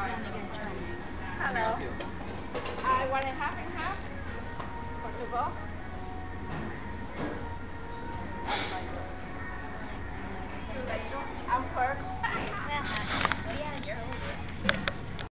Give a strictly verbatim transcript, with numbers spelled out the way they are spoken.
Hello. I want a half and half for to go.